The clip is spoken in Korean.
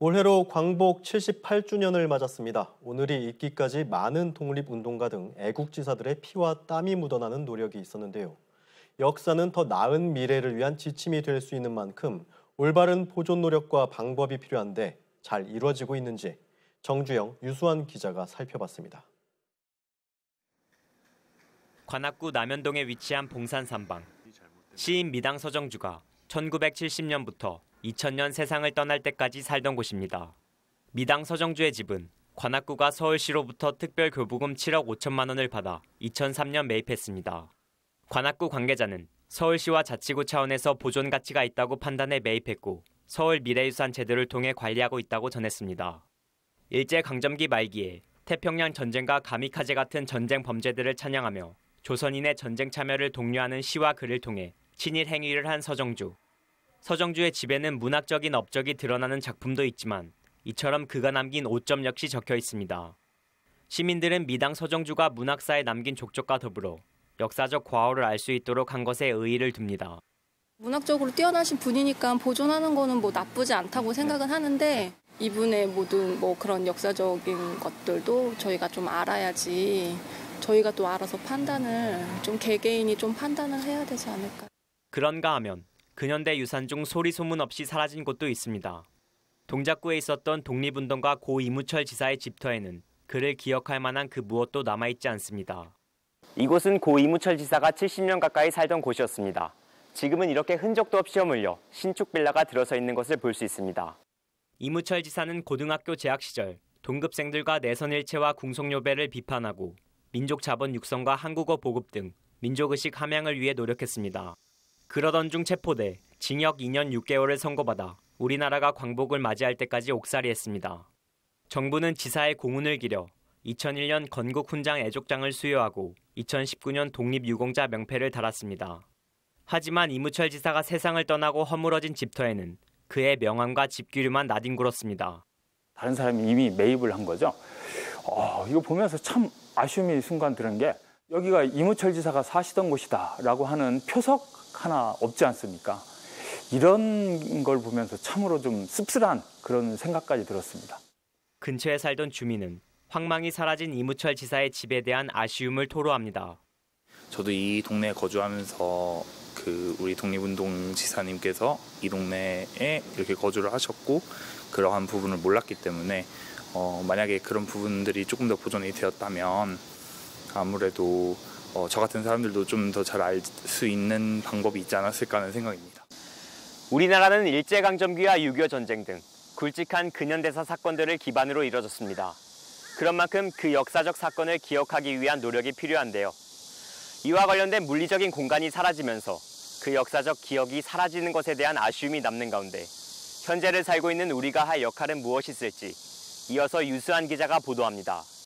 올해로 광복 78주년을 맞았습니다. 오늘이 있기까지 많은 독립운동가 등 애국지사들의 피와 땀이 묻어나는 노력이 있었는데요. 역사는 더 나은 미래를 위한 지침이 될 수 있는 만큼 올바른 보존 노력과 방법이 필요한데 잘 이루어지고 있는지 정주영, 유수환 기자가 살펴봤습니다. 관악구 남현동에 위치한 봉산삼방. 시인 미당 서정주가 1970년부터 2000년 세상을 떠날 때까지 살던 곳입니다. 미당 서정주의 집은 관악구가 서울시로부터 특별교부금 7억 5천만 원을 받아 2003년 매입했습니다. 관악구 관계자는 서울시와 자치구 차원에서 보존 가치가 있다고 판단해 매입했고 서울 미래유산 제도를 통해 관리하고 있다고 전했습니다. 일제강점기 말기에 태평양 전쟁과 가미카제 같은 전쟁 범죄들을 찬양하며 조선인의 전쟁 참여를 독려하는 시와 글을 통해 친일 행위를 한 서정주. 서정주의 집에는 문학적인 업적이 드러나는 작품도 있지만 이처럼 그가 남긴 오점 역시 적혀 있습니다. 시민들은 미당 서정주가 문학사에 남긴 족적과 더불어 역사적 과오를 알 수 있도록 한 것에 의의를 둡니다. 문학적으로 뛰어나신 분이니까 보존하는 거는 나쁘지 않다고 생각은 하는데 이분의 모든 그런 역사적인 것들도 저희가 좀 알아야지 저희가 또 알아서 판단을 좀 개개인이 좀 판단을 해야 되지 않을까. 그런가 하면 근현대 유산 중 소리 소문 없이 사라진 곳도 있습니다. 동작구에 있었던 독립운동가 고 이무철 지사의 집터에는 그를 기억할 만한 그 무엇도 남아있지 않습니다. 이곳은 고 이무철 지사가 70년 가까이 살던 곳이었습니다. 지금은 이렇게 흔적도 없이 허물려 신축 빌라가 들어서 있는 것을 볼 수 있습니다. 이무철 지사는 고등학교 재학 시절 동급생들과 내선일체와 궁속요배를 비판하고 민족 자본 육성과 한국어 보급 등 민족의식 함양을 위해 노력했습니다. 그러던 중 체포돼 징역 2년 6개월을 선고받아 우리나라가 광복을 맞이할 때까지 옥살이했습니다. 정부는 지사의 공훈을 기려 2001년 건국 훈장 애족장을 수여하고 2019년 독립유공자 명패를 달았습니다. 하지만 이무철 지사가 세상을 떠나고 허물어진 집터에는 그의 명함과 집기류만 나뒹굴었습니다. 다른 사람이 이미 매입을 한 거죠. 이거 보면서 참 아쉬움이 순간 드는 게 여기가 이무철 지사가 사시던 곳이다라고 하는 표석 하나 없지 않습니까? 이런 걸 보면서 참으로 좀 씁쓸한 그런 생각까지 들었습니다. 근처에 살던 주민은 황망이 사라진 이무철 지사의 집에 대한 아쉬움을 토로합니다. 저도 이 동네에 거주하면서 우리 독립운동 지사님께서 이 동네에 이렇게 거주를 하셨고 그러한 부분을 몰랐기 때문에 만약에 그런 부분들이 조금 더 보존이 되었다면 아무래도 저 같은 사람들도 좀 더 잘 알 수 있는 방법이 있지 않았을까 하는 생각입니다. 우리나라는 일제강점기와 6.25 전쟁 등 굵직한 근현대사 사건들을 기반으로 이뤄졌습니다. 그런 만큼 그 역사적 사건을 기억하기 위한 노력이 필요한데요. 이와 관련된 물리적인 공간이 사라지면서 그 역사적 기억이 사라지는 것에 대한 아쉬움이 남는 가운데 현재를 살고 있는 우리가 할 역할은 무엇이 있을지 이어서 유수환 기자가 보도합니다.